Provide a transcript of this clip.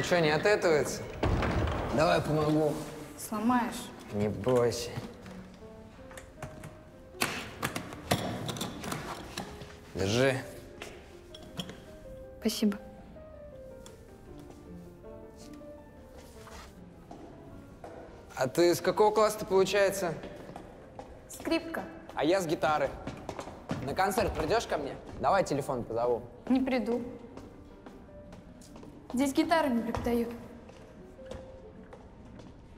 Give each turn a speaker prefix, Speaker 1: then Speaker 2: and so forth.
Speaker 1: Ничего не отэтуется? Давай помогу.
Speaker 2: Сломаешь.
Speaker 1: Не бойся. Держи.
Speaker 2: Спасибо.
Speaker 1: А ты с какого класса получается?
Speaker 2: Скрипка.
Speaker 1: А я с гитары. На концерт придешь ко мне? Давай телефон позову.
Speaker 2: Не приду. Здесь гитары не преподают.